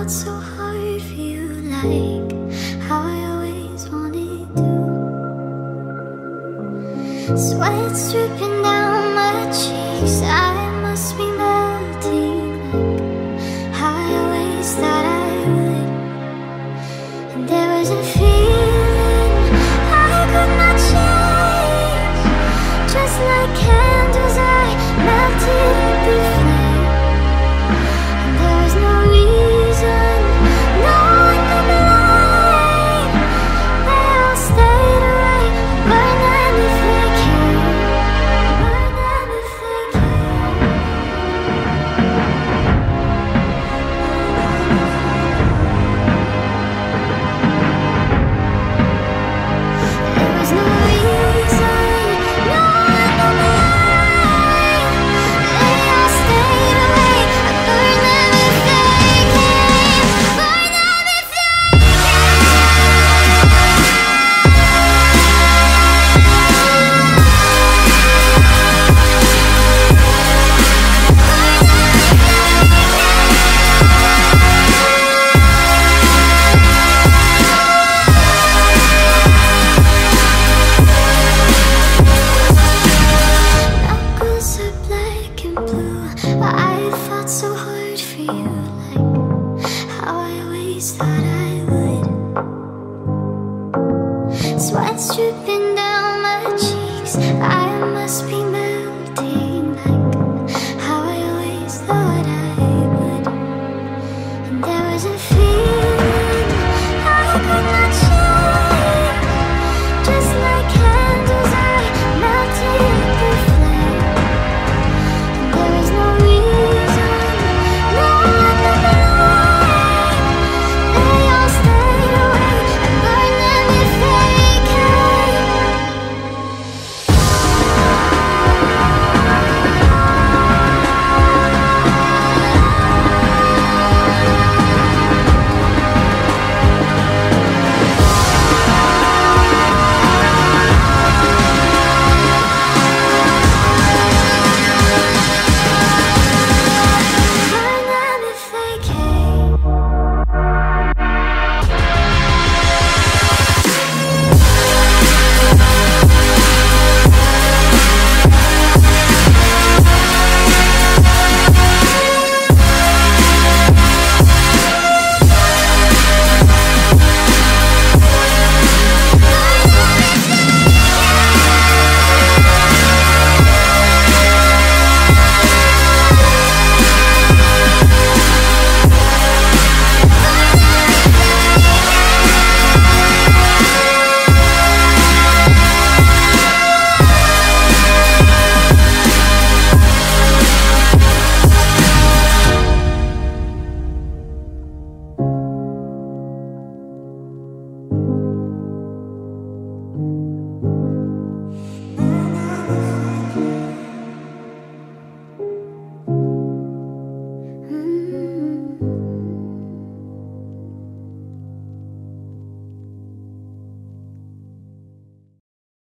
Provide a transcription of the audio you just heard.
fought so hard for you, like how I always wanted to. Sweat's dripping down my cheeks, I must be melting, like how I always thought I would. And there was a feeling I could not change. Just like candles, I melted at the flame. And there was no reason, no one to blame. They all stayed away, burn them if they came, burn them if they came. There was no reason, no one to blame. They all stayed away, I burned them if they came, burn them if they knuckles are black and blue. I fought so hard for you, like how I always thought I would. Sweat's dripping down my cheeks, I must be melting, like how I always thought I would. And there was a feeling